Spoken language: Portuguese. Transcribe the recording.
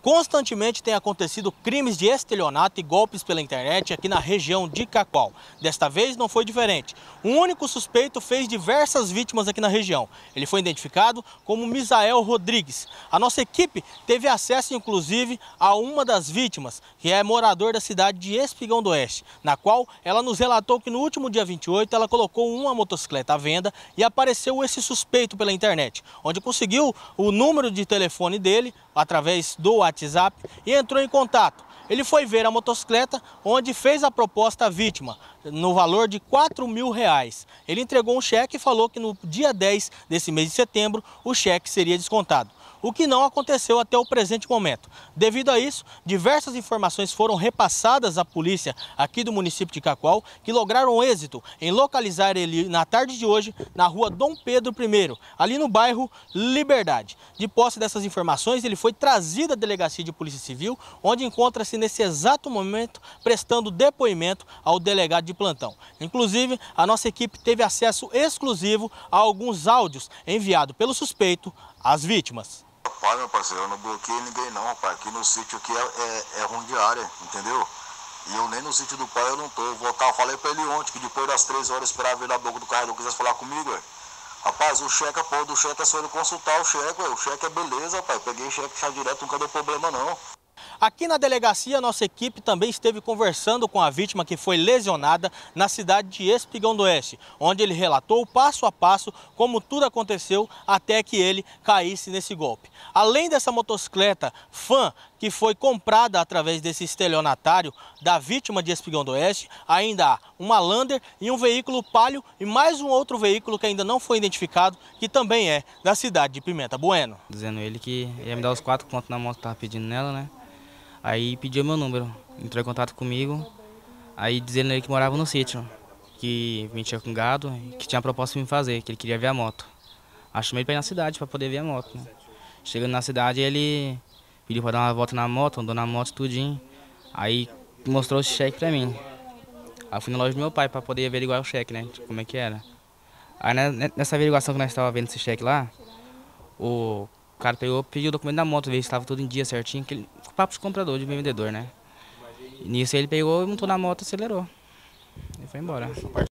constantemente têm acontecido crimes de estelionato e golpes pela internet aqui na região de Cacoal. Desta vez não foi diferente. Um único suspeito fez diversas vítimas aqui na região. Ele foi identificado como Misael Rodrigues. A nossa equipe teve acesso, inclusive, a uma das vítimas, que é morador da cidade de Espigão do Oeste, na qual ela nos relatou que no último dia 28 ela colocou uma motocicleta à venda e apareceu esse suspeito pela internet, onde conseguiu o número de telefone dele através do WhatsApp e entrou em contato. Ele foi ver a motocicleta, onde fez a proposta à vítima, no valor de R$ 4.000. Ele entregou um cheque e falou que no dia 10 desse mês de setembro o cheque seria descontado, o que não aconteceu até o presente momento. Devido a isso, diversas informações foram repassadas à polícia aqui do município de Cacoal, que lograram êxito em localizar ele na tarde de hoje na rua Dom Pedro I, ali no bairro Liberdade. De posse dessas informações, ele foi trazido à delegacia de polícia civil, onde encontra-se nesse exato momento prestando depoimento ao delegado de plantão. Inclusive, a nossa equipe teve acesso exclusivo a alguns áudios enviados pelo suspeito às vítimas. Rapaz, meu parceiro, eu não bloqueei ninguém não, rapaz. Aqui no sítio aqui é ruim de área, entendeu? E eu nem no sítio do pai eu não tô. Eu falei pra ele ontem que depois das 3 horas esperava vir da boca do carro, não quisesse falar comigo, ué. Rapaz, o cheque, a porra do cheque é só ele consultar o cheque, ué. O cheque é beleza, rapaz. Peguei cheque já direto, nunca deu problema não. Aqui na delegacia, nossa equipe também esteve conversando com a vítima que foi lesionada na cidade de Espigão do Oeste, onde ele relatou passo a passo como tudo aconteceu até que ele caísse nesse golpe. Além dessa motocicleta Fan, que foi comprada através desse estelionatário da vítima de Espigão do Oeste, ainda há uma Lander e um veículo Palio e mais um outro veículo que ainda não foi identificado, que também é da cidade de Pimenta Bueno. Dizendo ele que ia me dar os 4 contos na moto que estava pedindo nela, né? Aí pediu meu número, entrou em contato comigo, aí dizendo ele que morava no sítio, que mexia com gado, que tinha proposta de me fazer, que ele queria ver a moto. Aí chamei ele para ir na cidade para poder ver a moto, né? Chegando na cidade, ele pediu para dar uma volta na moto, andou na moto tudinho, aí mostrou o cheque para mim. Aí fui na loja do meu pai para poder averiguar o cheque, né, como é que era. Aí nessa averiguação que nós estávamos vendo esse cheque lá, o cara pediu o documento da moto, ver se estava tudo em dia certinho, aquele papo de comprador, de vendedor, né? E nisso ele pegou, montou na moto, acelerou e foi embora.